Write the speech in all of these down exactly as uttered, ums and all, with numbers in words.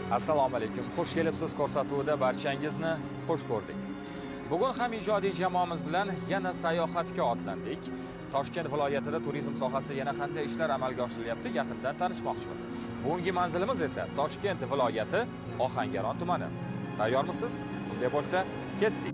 Assalomu alaykum. Xush kelibsiz ko'rsatuvida barchangizni xush ko'rdik. Bugun ham ijodiy jamoamiz bilan yana sayohatga otlandik. Toshkent viloyatida turizm sohasida yana qanday ishlar amalga oshirilyapti, yaqindan tanishmoqchimiz. Bugungi manzilimiz esa Toshkent viloyati Ohangaron tumani. Tayyormisiz? Bunday bo'lsa, ketdik.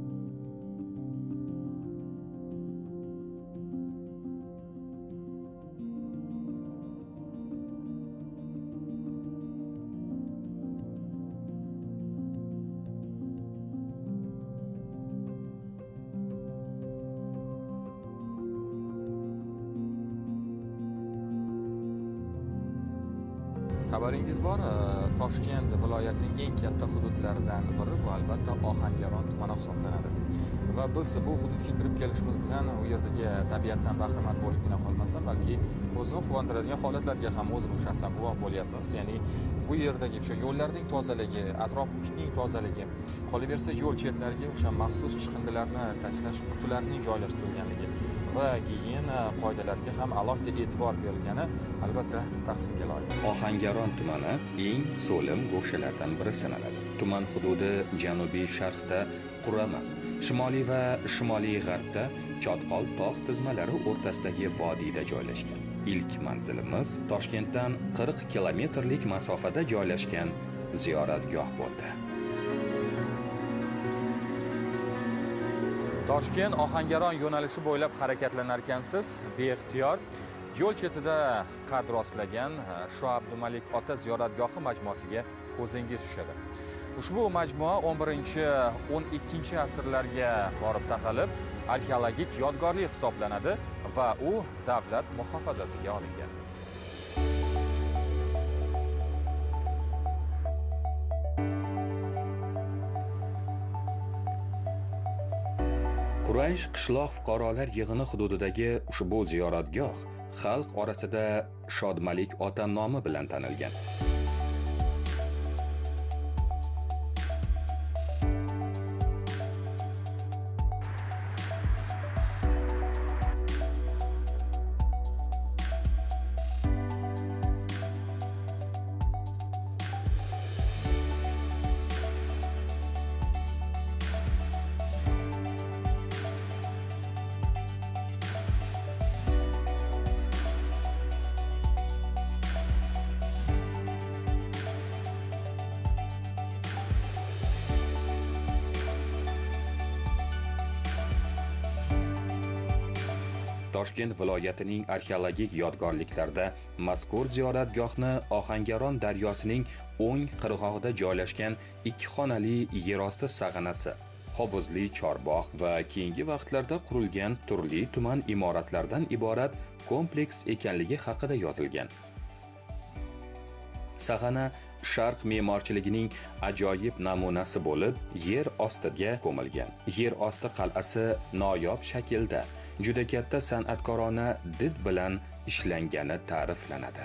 Xabaringiz bor, Toshkent viloyatining eng katta hududlaridan biri bu albatta Ohangaron tumani hisoblanadi. Va biz bu hududga kirib kelishimiz bilan u yerdagi tabiatdan bahramand bo'libgina qolmasdan, balki o'zini quvontiradigan holatlarga ham o'zimiz shaxsan guvoh bo'lyapmiz. Ya'ni bu yerdagi o'sha yo'llarning tozaligi, atrof muhitning tozaligi, qolaversa yo'l chetlariga o'sha maxsus chiqindilarni tashlash qutilarining joylashtirilganligi va gigiyena qoidalariga ham alohida e'tibor berilgani albatta tahsinga loyiq. Ohangaron tumani eng so'lim go'shalardan biri sanaladi. Tuman hududi janubiy sharqda Qurama, shimoliy va shimoliy g'arbda Chotqol tog' tizmalari o'rtasidagi vodiyda joylashgan. Ilk manzilimiz Toshkentdan qirq kilometrlik masofada joylashgan ziyoratgoh bo'ldi. Toshkent Ohangaron yo'nalishi bo'ylab harakatlanar ekansiz, beixtiyor yo'l chetida qad rostlagan Shu Abdumalik ota ziyoratgohi majmuasiga ko'zingiz tushadi. Ushbu majmua o'n birinchi o'n ikkinchi asrlarga borib taqalib, arxeologik yodgorlik hisoblanadi va u davlat muhofazasiga olingan. Quraysh qishloq fuqarolar yig'ini hududidagi ushbu ziyoratgoh xalq orasida Shodmalik ota nomi bilan tanilgan. Toshkent viloyatining arxeologik yodgorliklarida mazkur ziyoratgohni Ohangaron daryosining o'ng qirg'og'ida joylashgan ikki xonali yerosti sag'anasi, hovuzli chorbog' va keyingi vaqtlarda qurilgan turli tuman imoratlardan iborat kompleks ekanligi haqida yozilgan. Sag'ana Sharq me'morchiligining ajoyib namunasi bo'lib, yer ostiga ko'milgan. Yer osti qal'asi noyob shaklda juda katta san'atkorona did bilan ishlangani ta'riflanadi.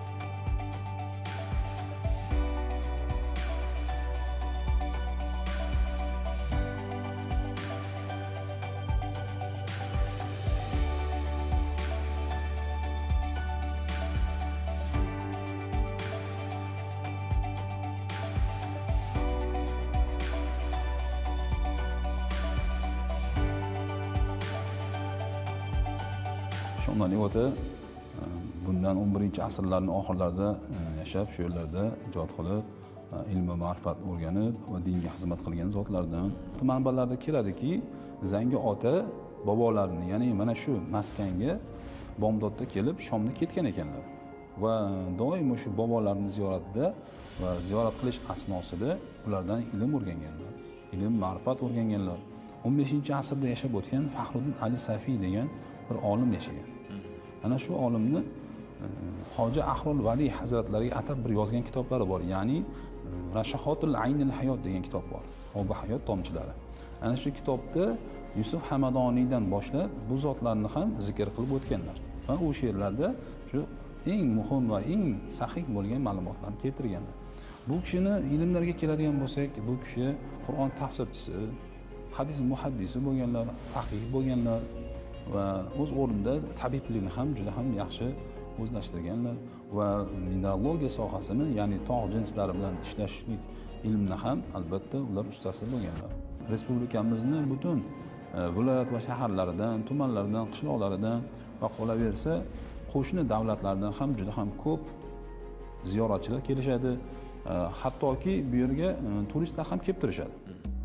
Shomalik ota bundan o'n birinchi asrlarning oxirlarida yashab, shu yerlarda ijod qilib, ilm va ma'rifat o'rganib va dinga xizmat qilgan zotlardan. Manbalarda keladiki, Zangi ota bobolarini, ya'ni mana shu maskanga bomdodda kelib, Shomda ketgan ekanlar. Va doim o'sha bobolarni ziyoratida va ziyorat qilish asnosida ulardan ilm o'rganganlar, ilm, ma'rifat o'rganganlar. o'n beshinchi asrda yashab o'tgan Faxruddin Ali Safiy degan bir olim yashagan. Ana shu olimni Hoji Ahrul Vali hazratlariga atab bir yozgan kitoblari bor. Ya'ni Rashahotul Aynil Hayot degan kitob bor. Obi hayot tomchilari. Ana shu kitobda Yusuf Hamadoniydan boshlab bu zotlarni ham zikr qilib o'tganlar. Va u she'rlarda shu eng muhim va eng sahih bo'lgan ma'lumotlarni keltirganlar. Bu kishini ilmlarga keladigan bo'lsak, bu kishi Qur'on tafsirchisi, hadis muhaddisi bo'lganlar, faqih bo'lganlar va o'z o'rnida tabiblikni ham juda ham yaxshi o'zlashtirganlar va mineralogiya sohasini, ya'ni tog' jinslari bilan ishlashlik ilmni ham albatta ular ustasi bo'lganlar. Respublikamizni butun viloyat va shaharlaridan, tumanlaridan, qishloqlaridan va qolaversa qo'shni davlatlardan ham juda ham ko'p ziyoratchilar kelishadi. Hattoki bu yerga turistlar ham kelib turishadi.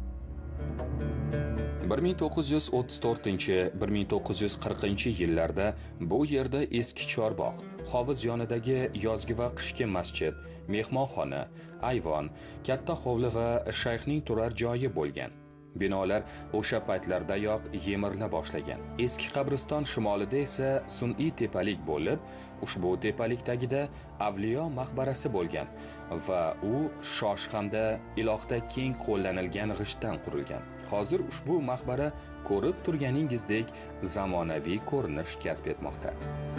bir ming to'qqiz yuz o'ttiz to'rtinchi - bir ming to'qqiz yuz qirqinchi yillarda bu yerda eski chorbog', hovuz yonidagi yozgi va qishki masjid, mehmonxona, ayvon, katta hovli va shayxning turar joyi bo'lgan. Binolar o'sha paytlardayoq yemirila boshlagan. Eski qabriston shimolida esa sun'iy tepalik bo'lib, ushbu tepalik tagida Avliyo maqbarasi bo'lgan va u shosh hamda ilohda keng qo'llanilgan g'ishtdan qurilgan. Hozir ushbu maqbara ko'rib turganingizdek zamonaviy ko'rinish kasb etmoqda.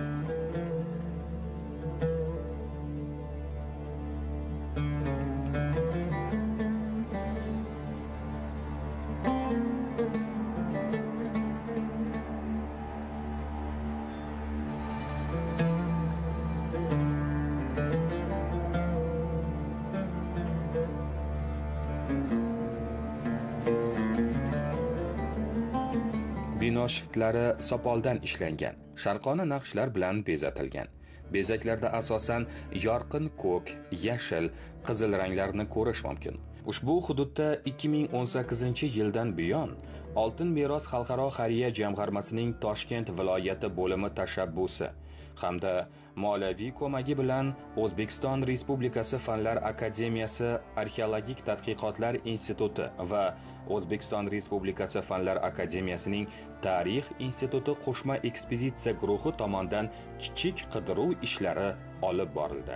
Bino shiftlari sopoldan ishlangan, sharqona naqshlar bilan bezatilgan. Bezaklarda asosan yorqin ko'k, yashil, qizil ranglarni ko'rish mumkin. Ushbu hududda ikki ming o'n sakkizinchi yildan buyon Oltin meros xalqaro xayriya jamg'armasining Toshkent viloyati bo'limi tashabbusi hamda moliyaviy ko'magi bilan O'zbekiston Respublikasi Fanlar akademiyasi Arxeologik tadqiqotlar instituti va O'zbekiston Respublikasi Fanlar akademiyasining Tarix instituti qo'shma ekspeditsiya guruhi tomonidan kichik qidiruv ishlari olib borildi.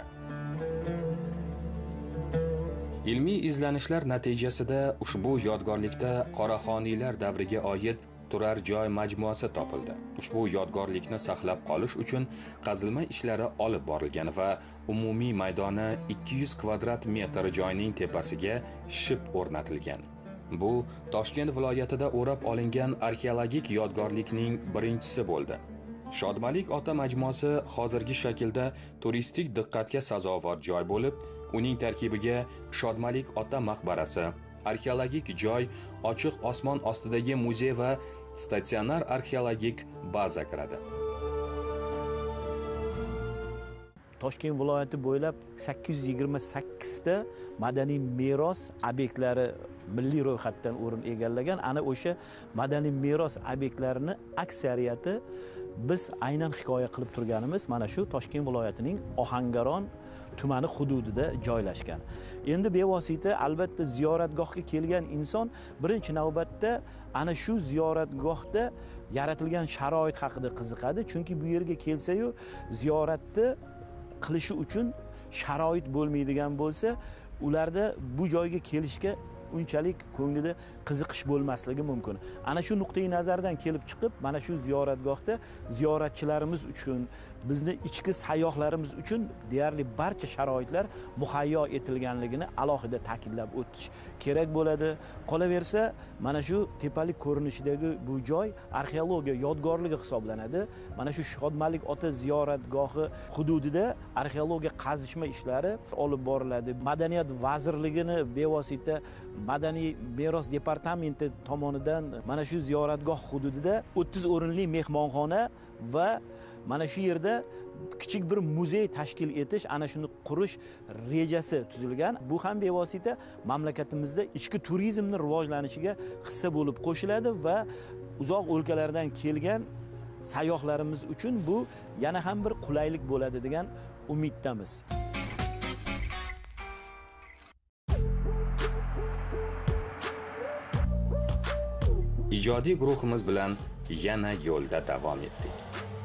Ilmiy izlanishlar natijasida ushbu yodgorlikda qoraxoniylar davriga oid turar joy majmuasi topildi. Ushbu yodgorlikni saqlab qolish uchun qazilma ishlari olib borilgan va umumiy maydoni ikki yuz kvadrat metr joyning tepasiga ship o'rnatilgan. Bu Toshkent viloyatida o'rab olingan arxeologik yodgorlikning birinchisi bo'ldi. Shodmalik ota majmuasi hozirgi shaklda turistik diqqatga sazovor joy bo'lib, uning tarkibiga Shodmalik ota maqbarasi, arxeologik joy, ochiq osmon ostidagi muzey va statsionar arxeologik baza kiradi. Toshkent viloyati bo'ylab sakkiz yuz yigirma sakkiz ta madaniy meros obyektlari milliy ro'yxatdan o'rin egallagan. Ana o'sha madaniy meros obyektlarini aksariyati biz aynan hikoya qilib turganimiz mana shu Toshkent viloyatining Ohangaron tumani hududida joylashgan. Endi bevosita albatta ziyoratgohga kelgan inson birinchi navbatda ana shu ziyoratgohda yaratilgan sharoit haqida qiziqadi. Chunki bu yerga kelsa-yu ziyoratni qilishi uchun sharoit bo'lmaydigan bo'lsa, ularda bu joyga kelishga unchalik ko'nglida qiziqish bo'lmasligi mumkin. Ana shu nuqtai nazardan kelib chiqib, mana shu ziyoratgohda ziyoratchilarimiz uchun, bizni ichki sayyohlarimiz uchun deyarli barcha sharoitlar muhayyo etilganligini alohida ta'kidlab o'tish kerak bo'ladi. Qolaversa, mana shu tepalik ko'rinishidagi bu joy arxeologiya yodgorligi hisoblanadi. Mana shu Shodmalik ota ziyoratgohi hududida arxeologiya qazishma ishlari olib boriladi. Madaniyat vazirligini bevosita Madaniy meros departamenti tomonidan mana shu ziyoratgoh hududida o'ttiz o'rinli mehmonxona va mana shu yerda kichik bir muzey tashkil etish, ana shuni qurish rejasi tuzilgan. Bu ham bevosita mamlakatimizda ichki turizmni rivojlanishiga hissa bo'lib qo'shiladi va uzoq o'lkalardan kelgan sayyohlarimiz uchun bu yana ham bir qulaylik bo'ladi degan umiddamiz. Ijodiy guruhimiz bilan yana yo'lda davom etdik.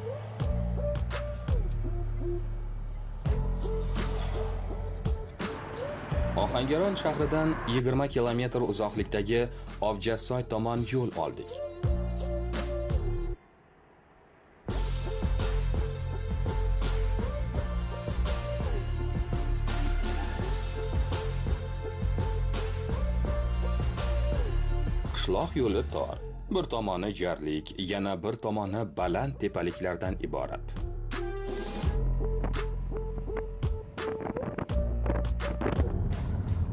Ohangaron shahridan yigirma kilometr uzoqlikdagi Ovjassoy tomon yo'l oldik. Qishloq yo'li tor, bir tomoni jarlik, yana bir tomoni baland tepaliklardan iborat.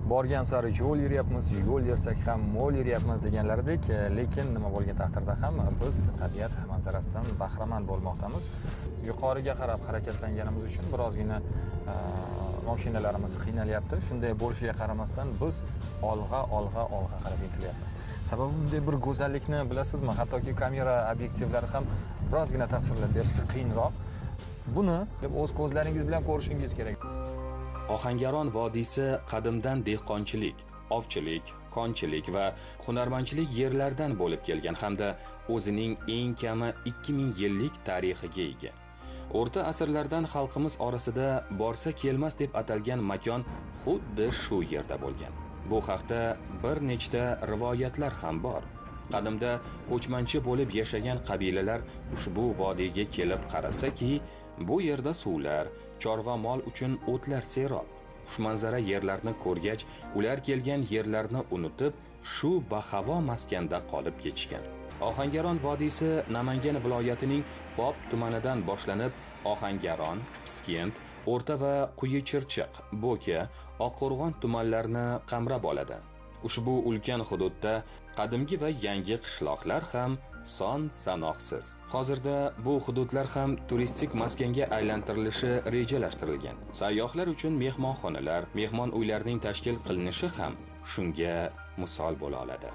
borgan sari yo'l yuryapmiz, yo'l yursak ham mo'l yuryapmiz deganlaridek, lekin nima bo'lgan taqdirda ham biz tabiat manzarasidan bahramand bo'lmoqdamiz. Yuqoriga qarab harakatlanganimiz uchun birozgina mashinalarimiz qiynalyapti. Shunday bo'lishiga qaramasdan biz olg'a, olg'a, olg'a qarab intilyapmiz. Sababi bunday bir go'zallikni bilasizmi? Hattoki kamera obyektivlari ham birozgina tasvirlab berish qiyinroq. Buni o'z ko'zlaringiz bilan ko'rishingiz kerak. Ohangaron vodiysi qadimdan dehqonchilik, ovchilik, konchilik va hunarmandchilik yerlardan bo'lib kelgan hamda o'zining eng kami ikki ming yillik tarixiga ega. O'rta asrlardan xalqimiz orasida borsa kelmas deb atalgan makon xuddi shu yerda bo'lgan. Bu haqda bir nechta rivoyatlar ham bor. Qadimda ko'chmanchi bo'lib yashagan qabilalar ushbu vodiyga kelib qarasaki, bu yerda suvlar, chorva mol uchun o'tlar serob. Xushmanzara yerlarni ko'rgach, ular kelgan yerlarni unutib, shu bahavo maskanda qolib ketishgan. Ohangaron vodiysi Namangan viloyatining Pop tumanidan boshlanib, Ohangaron, Piskent, O'rta va Quyi-Chirchiq, Bo'ka, Oqqo'rg'on tumanlarini qamrab oladi. Ushbu ulkan hududda qadimgi va yangi qishloqlar ham son sanoqsiz. Hozirda bu hududlar ham turistik maskanga aylantirilishi rejalashtirilgan. Sayyohlar uchun mehmonxonalar, mehmon uylarining tashkil qilinishi ham shunga misol bo'la oladi.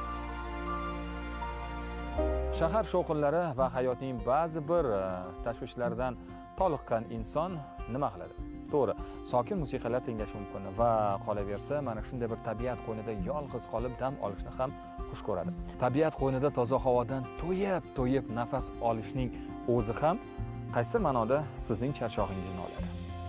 Shahar shovqinlari va hayotning ba'zi bir tashvishlaridan toliqqan inson nima qiladi? To'g'ri, sokin musiqalar tinglashi mumkin va qolaversa, mana shunday bir tabiat qo'ynida yolg'iz qolib dam olishni ham xush ko'radi. Tabiat qo'ynida toza havodan to'yib, to'yib nafas olishning o'zi ham qaysidir ma'noda sizning charchog'ingizni oladi.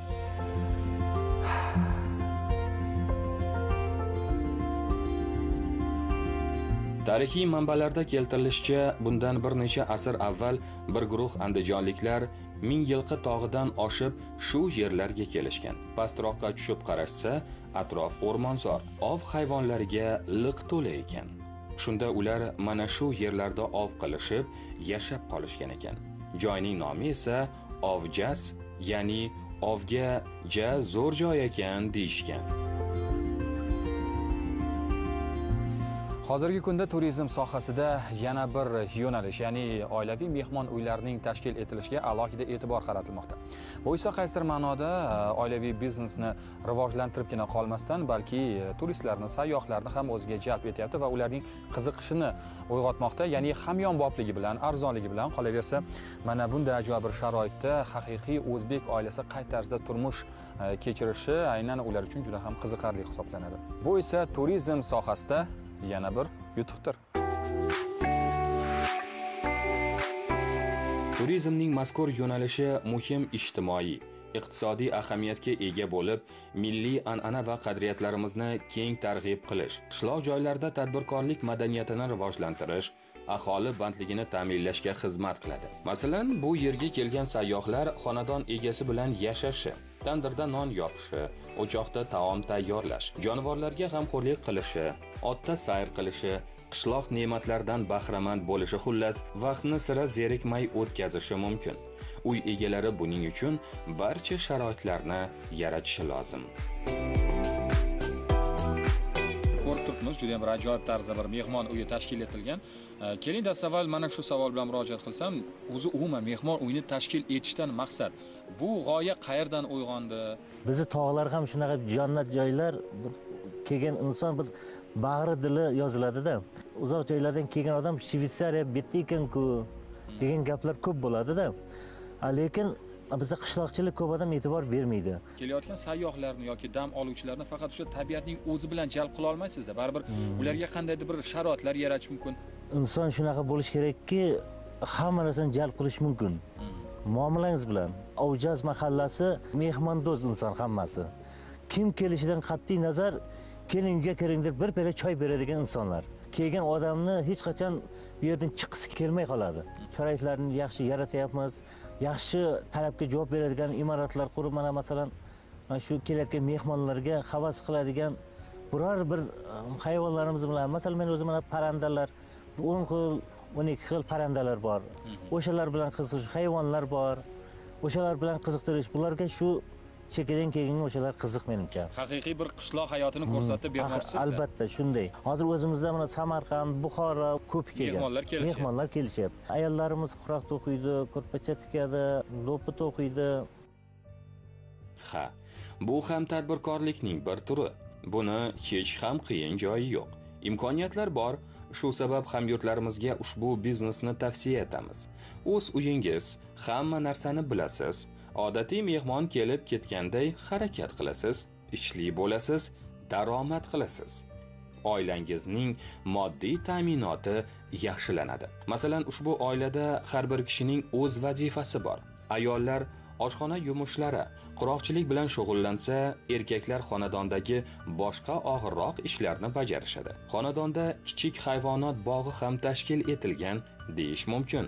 Tarixiy manbalarda keltirilishicha, bundan bir necha asr avval bir guruh andijonliklar ming yilqi tog'idan oshib shu yerlarga kelishgan. Pastroqqa tushib qarashsa, atrof o'rmonzor, ov hayvonlariga liq to'la ekan. Shunda ular mana shu yerlarda ov qilishib, yashab qolishgan ekan. Joyning nomi esa Ovjas, ya'ni ovga ja zo'r joy ekan deyishgan. Hozirgi kunda turizm sohasida yana bir yo'nalish, ya'ni oilaviy mehmon uylarining tashkil etilishiga alohida e'tibor qaratilmoqda. Bu esa qaysidir ma'noda oilaviy biznesni rivojlantiribgina qolmasdan, balki turistlarni, sayyohlarni ham o'ziga jalb etyapti va ularning qiziqishini uyg'otmoqda. Ya'ni hamyonbopligi bilan, arzonligi bilan qolaversa, mana bunday ajoyib bir sharoitda haqiqiy o'zbek oilasi qay tarzda turmush kechirishi aynan ular uchun juda ham qiziqarli hisoblanadi. Bu esa turizm sohasida yana bir yutuqdir. Turizmning mazkur yo'nalishi muhim ijtimoiy, iqtisodiy ahamiyatga ega bo'lib, milliy an'ana va qadriyatlarimizni keng targ'ib qilish, qishloq joylarda tadbirkorlik madaniyatini rivojlantirish, aholi bandligini ta'minlashga xizmat qiladi. Masalan, bu yerga kelgan sayyohlar xonadon egasi bilan yashashi, tandirda non yopishi, o'choqda taom tayyorlash, jonivorlarga g'amxo'rlik qilishi, otda sayr qilishi, qishloq ne'matlaridan bahramand bo'lishi, xullas, vaqtni sira zerikmay o'tkazishi mumkin. Uy egalari buning uchun barcha sharoitlarni yaratishi lozim. Ko'rib turibmiz, juda ham bir ajoyib tarzda bir mehmon uyi tashkil etilgan. Keling, dastavval mana shu savol bilan murojaat qilsam, o'zi umuman mehmon uyini tashkil etishdan maqsad, bu g'oya qayerdan uyg'ondi? Bizi tog'lar ham shunaqa jannat joylar, kelgan inson bir bag'ri dili yoziladi-da. Uzoq joylardan kelgan odam Shvetsariya bitta ekan-ku degan gaplar ko'p bo'ladi-da. Lekin bizda qishloqchilik ko'p odam e'tibor bermaydi. Kelayotgan sayyohlarni yoki dam oluvchilarni faqat o'sha tabiatning o'zi bilan jalb qila olmaysizda. Baribir ularga qandaydir bir sharoitlar yaratish mumkin. Inson shunaqa bo'lish kerakki, hamma narsani jalb qilish mumkin. Muomalangiz bilan. Ovjaz mahallasi mehmondo'st inson hammasi. Kim kelishidan qat'iy nazar, keling uyga kiring deb bir piyola choy beradigan insonlar. Kelgan odamni hech qachon bu yerdan chiqisi kelmay qoladi. Sharoitlarni yaxshi yaratyapmiz. Yaxshi talabga javob beradigan imoratlar qurib, mana masalan, shu kelayotgan mehmonlarga havas qiladigan biror bir hayvonlarimiz bilan, masalan, men o'zim mana parandalar, o'n xil, o'n ikki xil parandalar bor. O'shalar bilan qiziqish, hayvonlar bor. O'shalar bilan qiziqtirish, bularga shu chekkadan kelganga o'shalar qiziq menimcha. Haqiqiy bir qishloq hayotini ko'rsatib bermoqchisiz. Albatta, shunday. Hozir o'zimizda mana Samarqand, Buxoro ko'p kelgan. Mehmonlar kelishyapti. Mehmonlar kelishyapti. Ayollarimiz quroq to'qiydi, ko'rpacha tikadi, do'ppi to'qiydi. Ha, bu ham tadbirkorlikning bir turi. Buni hech ham qiyin joyi yo'q. Imkoniyatlar bor. Shu sabab hamyurtlarimizga ushbu biznesni tavsiya etamiz. O'z uyingiz, hamma narsani bilasiz. Odatiy mehmon kelib ketganday harakat qilasiz, ishli bo'lasiz, daromad qilasiz. Oilangizning moddiy ta'minoti yaxshilanadi. Masalan, ushbu oilada har bir kishining o'z vazifasi bor. Ayollar oshxona yumushlari, quroqchilik bilan shug'ullansa, erkaklar xonadondagi boshqa og'irroq ishlarni bajarishadi. Xonadonda kichik hayvonot bog'i ham tashkil etilgan deyish mumkin.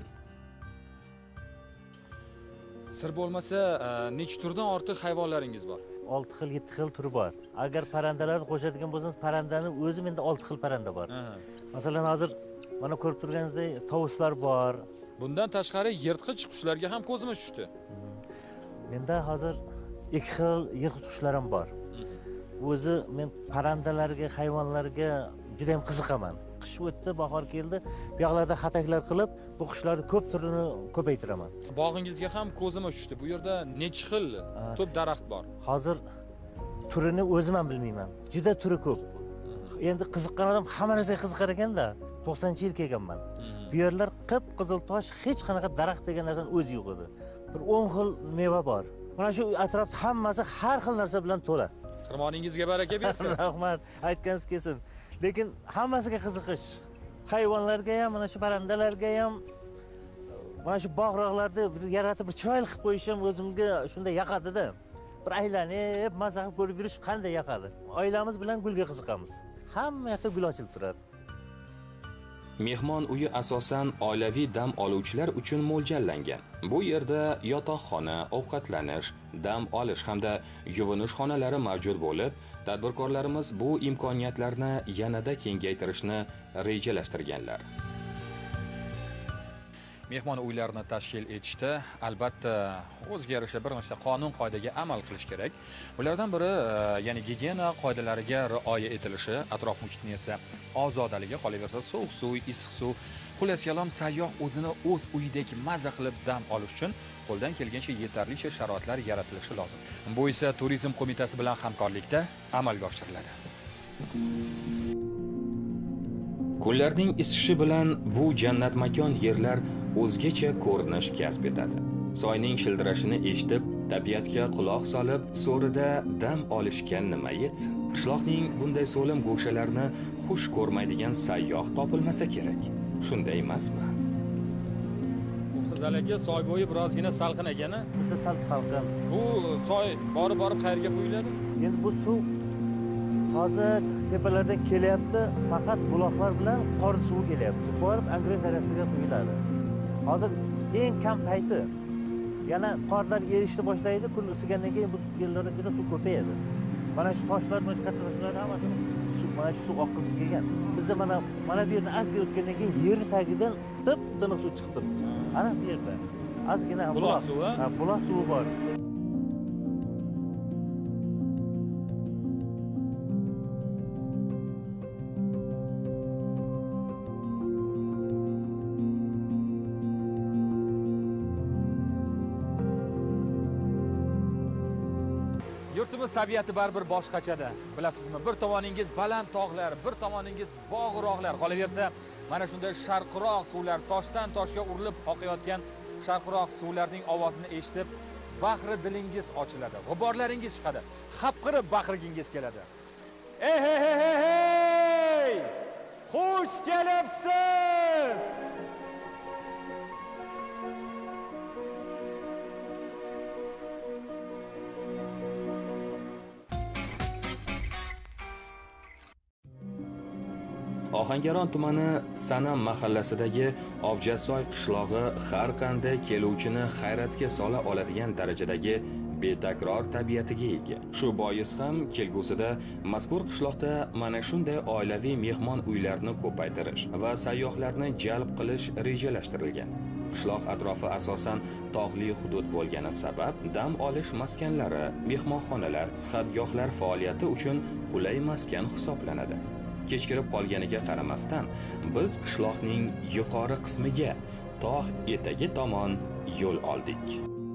Sir bo'lmasa, necha turdan ortiq hayvonlaringiz bor? olti xil, yetti xil turi bor. Agar parandalarni qo'shadigan bo'lsangiz, parandani o'zi menda olti xil paranda bor. Masalan, hozir mana ko'rib turganingizdek tovuslar bor. Bundan tashqari yirtqich qushlarga ham ko'zimiz tushdi. Menda hozir ikki xil yirtqich qushlar ham bor. O'zi men parandalarga, hayvonlarga juda ham qiziqaman. Qish o'tdi, bahor keldi, bu yoqlarda xataklar qilib, bu qushlarni ko'p turini ko'paytiraman. Bog'ingizga ham ko'zimiz tushdi. Bu yerda necha xil to'p daraxt bor? Hozir turini o'zim ham bilmayman. Juda turi ko'p. Endi qiziqqan odam hamma narsaga qiziqar ekanda. to'qsoninchi yil kelganman. Bu yerlar qip-qizil tosh, hech qanaqa daraxt degan narsaning o'zi yo'q edi. Bir o'n xil meva bor. Mana shu atrofda hammasi har xil narsa bilan to'la. Xirmoningizga baraka bersin. Rahmat, aytganingiz kelsin. Lekin hammasiga qiziqish. Hayvonlarga ham, mana shu parandalarga ham, mana shu bog'roqlarni yaratib bir chiroyli qilib qo'yish ham o'zimga shunday yoqadi-da. Bir aylanib, maza qilib ko'rib yurish qanday yoqadi. Oilamiz bilan gulga qiziqamiz. Hamma yoqda gul ochilib turadi. Mehmon uyi asosan oilaviy dam oluvchilar uchun mo'ljallangan. Bu yerda yotoqxona, ovqatlanish, dam olish hamda yuvinish xonalari mavjud bo'lib, tadbirkorlarimiz bu imkoniyatlarni yanada kengaytirishni rejalashtirganlar. Mehmon uylarini tashkil etishda albatta o'ziga yarasha bir nechta qonun-qoidaga amal qilish kerak. Ulardan biri, ya'ni gigiyena qoidalariga rioya etilishi, atrof muhitning esa ozodaligi, qolaversa sovuq suv, issiq suv, xullas kalom sayyoh o'zini o'z uyidek maza qilib dam olish uchun qo'ldan kelgancha yetarlicha sharoitlar yaratilishi lozim. Bu esa turizm qo'mitasi bilan hamkorlikda amalga oshiriladi. Kunlarning isishi bilan bu jannat makon yerlar o'zgacha ko'rinish kasb etadi. Soyning shildirashini eshitib, tabiatga quloq solib, so'rida dam olishga nima yetsin? Qishloqning bunday so'lim go'shalarini xush ko'rmaydigan sayyoh topilmasa kerak. Shunday emasmi? Qizalaga soy bo'yi birozgina salqin ekani. Bizda sal salqin. Bu soy borib-borib qayerga quyiladi? Endi bu suv hozir tepalardan kelyapti, faqat buloqlar bilan qor suvi kelyapti. Borib Angren daryosiga quyiladi. Hozir eng kam payti. Yana qorlar erishni boshlaydi, kun isigandan keyin bu yerlarda juda suv ko'payadi. Mana shu toshlar, mana shu katta toshlar hammasi suv, mana shu suv oqizib kelgan. Bizda mana mana bu yerni ozgina o'tgandan keyin yer tagidan tip-tiniq suv chiqib turibdi. Ana bu yerda ozgina buloq suvi, ha, buloq suvi bor. Yurtimiz tabiati baribir boshqachada. Bilasizmi, bir tomoningiz baland tog'lar, bir tomoningiz bog'-rog'lar. Qolaversa, mana shunday sharqiroq suvlar, toshdan toshga urilib oqayotgan sharqiroq suvlarning ovozini eshitib, bahri dilingiz ochiladi. G'uborlaringiz chiqadi. Xapqirib baqirgingiz keladi. Ey hey hey hey hey! Xush kelibsiz! Ohangaron tumani Sanam mahallasidagi Ovjasoy qishlog'i har qanday keluvchini hayratga sola oladigan darajadagi betakror tabiatiga ega. Shu bois ham kelgusida mazkur qishloqda mana shunday oilaviy mehmon uylarini ko'paytirish va sayyohlarni jalb qilish rejalashtirilgan. Qishloq atrofi asosan tog'li hudud bo'lgani sabab dam olish maskanlari, mehmonxonalar, sihatgohlar faoliyati uchun qulay maskan hisoblanadi. Kechkirib qolganiga qaramasdan, biz qishloqning yuqori qismiga, tog' etagi tomon yo'l oldik.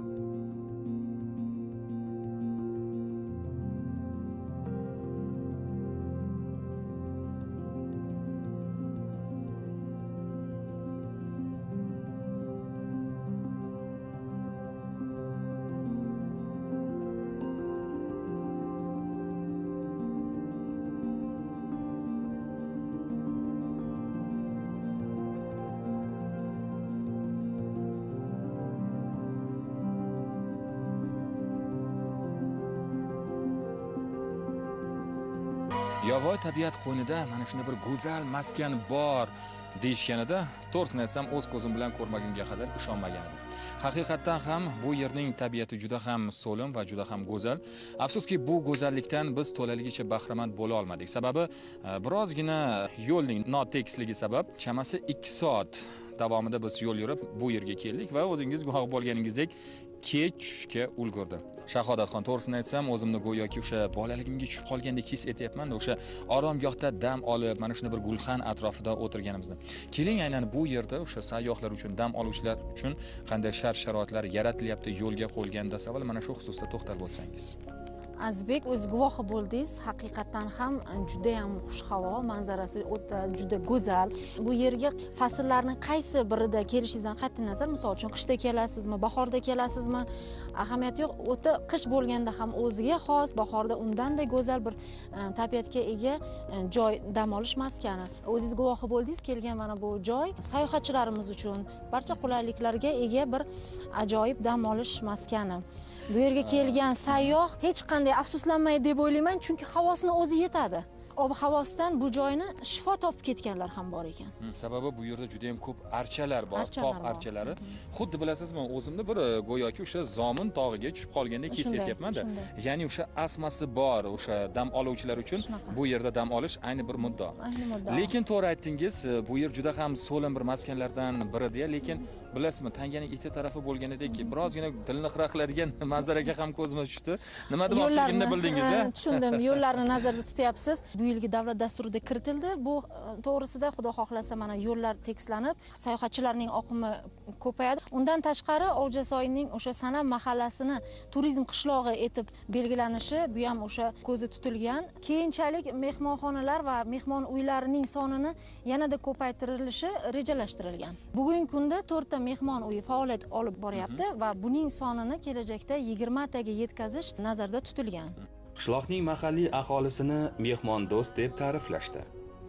Yovvoyi tabiat qo'ynida mana shunday bir go'zal maskan bor deyishganida, to'g'risini aytsam, o'z ko'zim bilan ko'rmagunga qadar ishonmagan edim. Haqiqatan ham bu yerning tabiati juda ham so'lim va juda ham go'zal. Afsuski, bu go'zallikdan biz to'laligicha bahramand bo'la olmadik. Sababi birozgina yo'lning notekisligi sabab chamasi ikki soat davomida biz yo'l yurib bu yerga keldik va o'zingiz guvoh bo'lganingizdek kech tushga ulgurdi. Shahodatxon, to'g'risini aytsam, o'zimni go'yoki o'sha bolaligimga tushib qolgandek his etyapman. O'sha oromgohda dam olib, mana shunday bir gulxan atrofida o'tirganimizni. Keling, aynan bu yerda o'sha sayyohlar uchun, dam oluvchilar uchun qanday shart-sharoitlar yaratilyapti, yo'lga qo'yilganda savol, mana shu xususda to'xtalib o'tsangiz. Azbek, o'z guvohi bo'ldingiz. Haqiqatan ham juda ham xush havo, manzarasi o'ta juda go'zal. Bu yerga fasllarning qaysi birida kelishingizdan qat'iy nazar, misol uchun qishda kelasizmi, bahorda kelasizmi, ahamiyati yo'q. O'ta qish bo'lganda ham o'ziga xos, bahorda undanda go'zal bir tabiatga ega joy, dam olish maskani. O'zingiz guvohi bo'ldingiz, kelgan mana bu joy sayohatchilarimiz uchun barcha qulayliklarga ega bir ajoyib dam olish maskani. Bu yerga kelgan sayyoh hech qanday afsuslanmaydi deb o'ylayman, chunki havosini o'zi yetadi. Ob-havosidan bu joyni shifo topib ketganlar ham bor ekan. Sababi bu yerda juda ham ko'p archalar bor, tog' archalari. Xuddi bilasizmi, o'zimni bir go'yoki o'sha Zomin tog'iga tushib qolgandek his etyapman-da. Ya'ni o'sha asmasi bor, o'sha dam oluvchilar uchun bu yerda dam olish ayni bir muddo. Lekin to'g'ri aytdingiz, bu yer juda ham so'lim bir maskanlardan biri deya, lekin bilasizmi, tanganing ikki tarafi bo'lganidek birozgina dilni xira qiladigan manzaraga ham ko'zimiz tushdi. Nima demoqchiligimni bildingiz, a? Tushundim. Yo'llarni nazarda tutyapsiz. Bu yilgi davlat dasturida kiritildi. Bu to'g'risida Xudo xohlasa mana yo'llar tekislanib, sayohatchilarning oqimi ko'payadi. Undan tashqari Ovjasoyning o'sha Sanam mahallasini turizm qishlog'i etib belgilanishi bu ham o'sha ko'zda tutilgan. Keyinchalik mehmonxonalar va mehmon uylarining sonini yanada ko'paytirilishi rejalashtirilgan. Bugungi kunda to'rtta mehmon uyi faoliyat olib boryapti va buning sonini kelajakda yigirma taga yetkazish nazarda tutilgan. Qishloqning mahalliy aholisini mehmondo'st deb ta'riflashdi.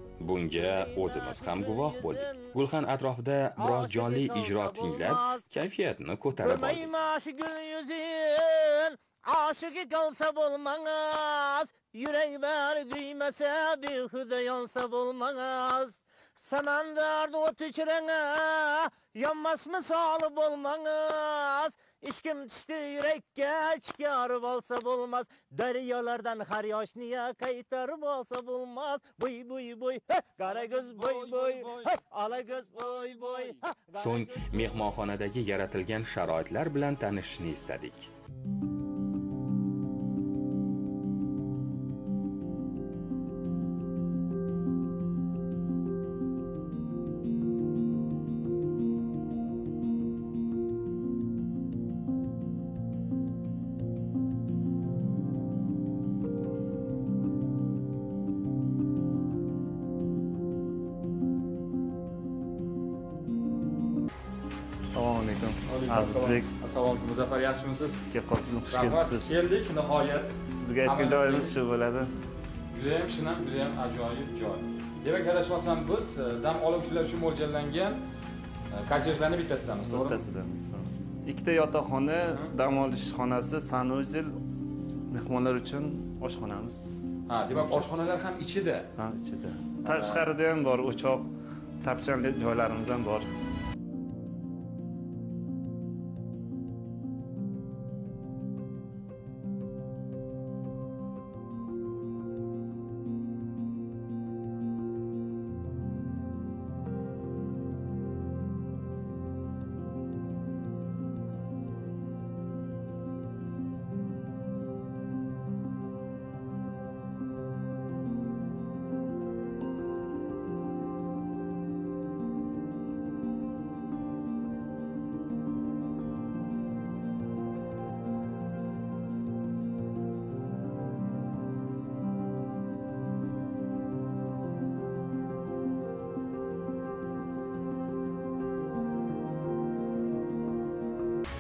Bunga o'zimiz ham guvoh bo'ldik. Gulxan atrofida biroz jonli ijro tinglab, kayfiyatni ko'tarib oldik. Aşık kalsa bulmaz, yürek ver güymese bir hüde yansa bulmaz. Samandarda ot içirene, yanmaz misalı bulmaz. İşkim düştü yürekke, çıkarıp olsa bulmaz. Deryalardan har yaş niye kaytarıp olsa bulmaz. Boy boy boy, kara göz boy boy, ala göz boy boy. So'ng mehmonxonadagi yaratilgan sharoitlar bilan tanishishni istadik. Azizbek, assalomu alaykum. Muzaffar, yaxshimisiz? Kelqopsiz, xush kelibsiz. Keldik, nihoyat. Sizga aytgan joyimiz shu bo'ladi. Juda ham shinam, juda ham ajoyib joy. Demak, adashmasam biz dam oluvchilar uchun mo'ljallangan kottejlarning bittasidamiz, to'g'rimi? Bittasidamiz. Ikkita yotoqxona, dam olish xonasi, sanuzel, mehmonlar uchun oshxonamiz. Ha, demak, oshxonalar ham ichida. Ha, ichida. Tashqarida ham bor, o'choq, tapchan joylarimiz ham bor.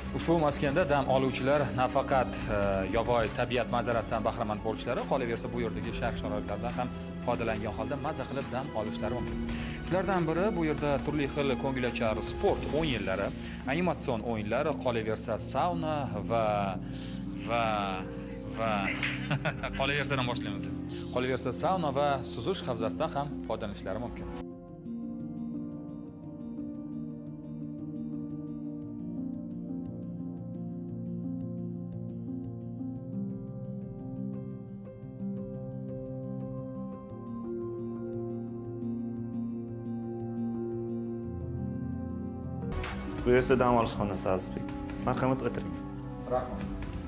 Ushbu maskanda dam oluvchilar nafaqat yovvoyi tabiat manzarasidan bahramand bo'lishlari, qolaversa bu yerdagi shart-sharoitlardan ham foydalangan holda maza qilib dam olishlari mumkin. Shulardan biri bu yerda turli xil ko'ngilochar sport o'yinlari, animatsion o'yinlar, qolaversa sauna va va va qolaversadan boshlaymiz. Qolaversa sauna va suzish havzasidan ham foydalanishlari mumkin. Bu esa dam olish xonasi Azizbek. Marhamat, o'tiring. Rahmat.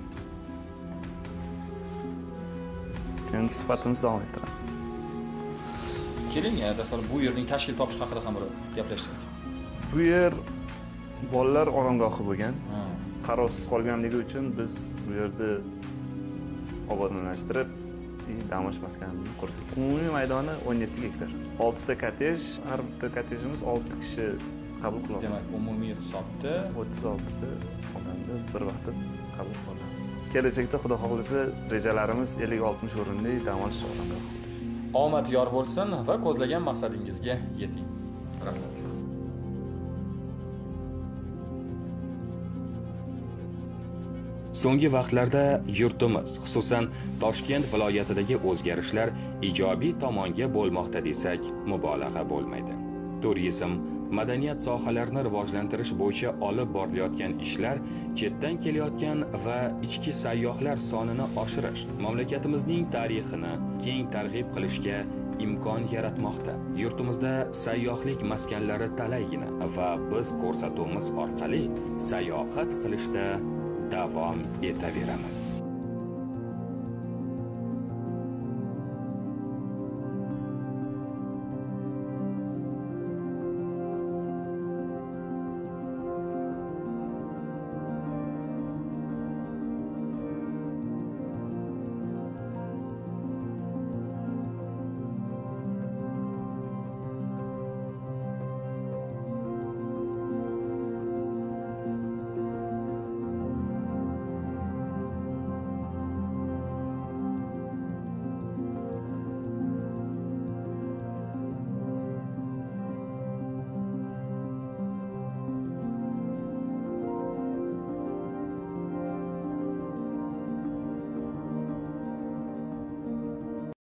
Endi suhbatimizni davom ettiramiz. Keling, dastlab bu yerning tashkil topish haqida ham bir gaplashsak. Bu yer bolalar oromgohi bo'lgan. Qarovsiz qolganligi uchun biz bu yerda obodonlashtirib, dam olish maskanini qurdik. Umumiy maydoni o'n yetti gektar. olti ta kottej, har bitta kottejimiz olti kishi qabul qiladi. Demak, umumiy hisobda o'ttiz olti ta odamni bir vaqtda qabul qilamiz. Kelajakda xudo xohlasa rejalarimiz ellik oltmish o'rinli dam olish o'rinlari. Omad yor bo'lsin va ko'zlagan maqsadingizga yeting. Rahmat. So'nggi vaqtlarda yurtimiz, xususan Toshkent viloyatidagi o'zgarishlar ijobiy tomonga bo'lmoqda desak, mubolag'a bo'lmaydi. Turizm, madaniyat sohalarini rivojlantirish bo'yicha olib borilayotgan ishlar chetdan kelayotgan va ichki sayyohlar sonini oshirish, mamlakatimizning tarixini keng targ'ib qilishga imkon yaratmoqda. Yurtimizda sayyohlik maskanlari talaygina va biz ko'rsatuvimiz orqali sayohat qilishda davom etaveramiz.